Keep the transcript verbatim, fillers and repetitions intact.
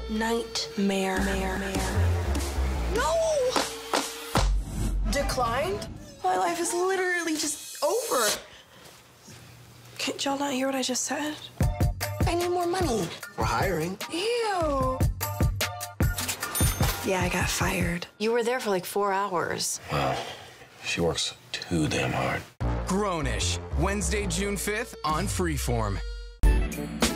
nightmare. No! Declined? My life is literally just over. Can't y'all not hear what I just said? I need more money. We're hiring. Ew. Yeah, I got fired. You were there for like four hours. Well, she works too damn hard. Grownish, Wednesday, June fifth on Freeform.